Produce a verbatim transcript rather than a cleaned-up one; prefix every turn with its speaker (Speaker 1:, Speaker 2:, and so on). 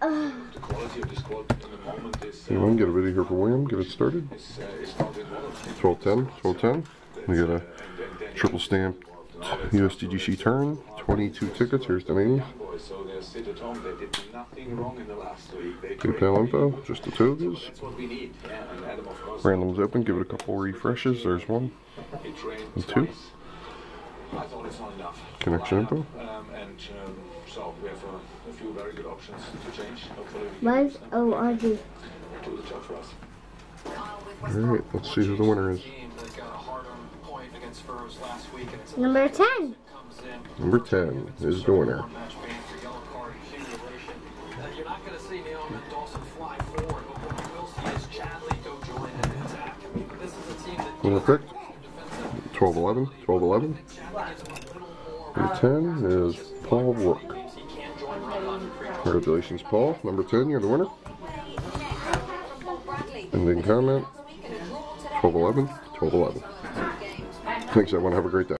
Speaker 1: Anyone get a video here for William? Get it started. twelve ten, twelve ten. We got a triple stamped U S D G C Tern, twenty-two tickets. Here's the names. PayPal info, just the two of these. Random's open, give it a couple refreshes. There's one and two. Connection info.
Speaker 2: So we have a, a few very good options to change.
Speaker 3: Where's O R G?
Speaker 1: Alright, let's see who the winner is.
Speaker 3: Number ten.
Speaker 1: Number ten is the winner. Winner picked twelve eleven, twelve eleven. Number ten is Paul Rook. Congratulations, Paul. Number ten, you're the winner. Ending comment twelve eleven, twelve eleven. Thanks, everyone. Have a great day.